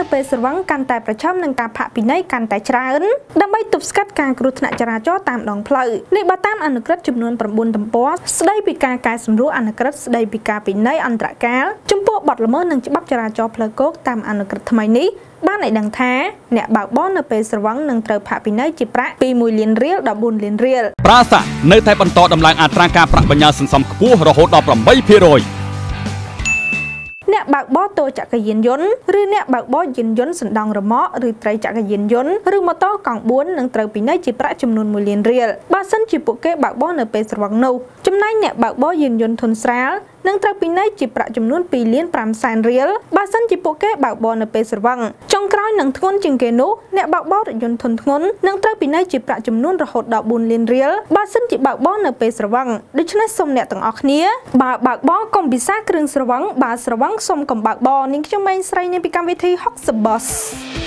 នៅពេលស្រវឹងកាន់តែប្រឈមនឹងការផាកពិន័យកាន់តែច្រើនដើម្បីទប់ស្កាត់ការគ្រោះថ្នាក់ចរាចរណ៍តាមដងផ្លូវនេះបើតាមអនុក្រឹត្យចំនួន9ទំព័រស្ដីពីការកែសម្រួលអនុក្រឹត្យស្ដីពីការពិន័យអន្តរកាលចំពោះបទល្មើសនឹងច្បាប់ចរាចរណ៍ផ្លូវគោកតាមអនុក្រឹត្យថ្មីនេះបានឲ្យដឹងថាអ្នកបើកបរនៅពេលស្រវឹងនឹងត្រូវផាកពិន័យជាប្រាក់ពី1លានរៀលដល់4លានរៀលប្រាសាទនៅតែបន្តដំឡើងអត្រាការប្រាក់បញ្ញើសន្សំខ្ពស់រហូតដល់8% អ្នកបើកបរតូចក្រយានយន្តឬអ្នកបើកបរយានយន្តសណ្ដោងរមាក់ឬត្រីចក្រយានយន្តឬម៉ូតូកង់4នឹងត្រូវពិន័យជាប្រាក់ចំនួន1លានរៀលបើសិនជាពួកគេបើកបរនៅពេលស្រវឹងនោះចំណែកអ្នកបើកបរយានយន្តធុនស្រាលនឹងត្រូវពិន័យជាប្រាក់ចំនួន2លាន5សែនរៀលបើសិនជាពួកគេបើកបរនៅពេលស្រវឹងចុងក្រោយនឹងធ្ងន់ជាងគេនោះអ្នកបើកបររថយន្តធុនធ្ងន់នឹងត្រូវពិន័យជាប្រាក់ចំនួនរហូតដល់4លានរៀលបើសិនជាបើកបរនៅពេលស្រវឹងដូច្នេះសូមអ្នកទាំងអស់គ្នាបើបើកបរកុំពិសាគ្រឿងស្រវឹងបើស្រវឹងសូមកុំបើកបរនាងខ្ញុំម៉េងស្រីនាងពីកម្មវិធី60 Boss